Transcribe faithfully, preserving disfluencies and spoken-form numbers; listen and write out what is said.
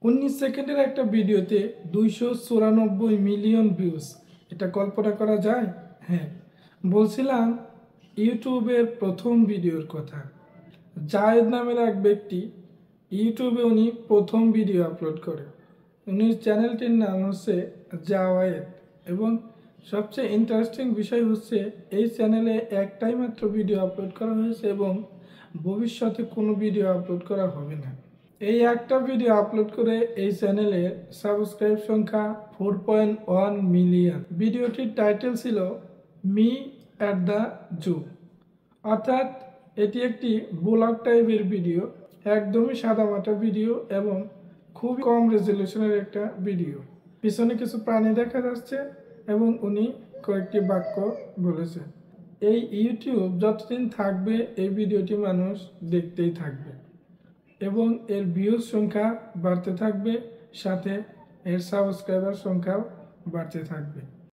উনিশ সেকেন্ডের একটা ভিডিওতে দুইশো চুরানব্বই মিলিয়ন ভিউজ, এটা কল্পনা করা যায়? হ্যাঁ, বলছিলাম ইউটিউবের প্রথম ভিডিওর কথা। জায়েদ নামের এক ব্যক্তি ইউটিউবে উনি প্রথম ভিডিও আপলোড করে। উনি চ্যানেলটির নাম হচ্ছে জাওয়ায়েদ, এবং সবচেয়ে ইন্টারেস্টিং বিষয় হচ্ছে এই চ্যানেলে একটাই মাত্র ভিডিও আপলোড করা হয়েছে এবং ভবিষ্যতে কোনো ভিডিও আপলোড করা হবে না। এই একটা ভিডিও আপলোড করে এই চ্যানেলের সাবস্ক্রাইব সংখ্যা ফোর পয়েন্ট ওয়ান মিলিয়ন। ভিডিওটির টাইটেল ছিল মি অ্যাট দ্য জু, অর্থাৎ এটি একটি ব্লগ টাইপের ভিডিও, একদমই সাদামাটা ভিডিও এবং খুব কম রেজলিউশনের একটা ভিডিও। পিছনে কিছু প্রাণী দেখা যাচ্ছে এবং উনি কয়েকটি বাক্য বলেছেন। এই ইউটিউব যতদিন থাকবে এই ভিডিওটি মানুষ দেখতেই থাকবে এবং এর ভিউজ সংখ্যা বাড়তে থাকবে, সাথে এর সাবস্ক্রাইবার সংখ্যাও বাড়তে থাকবে।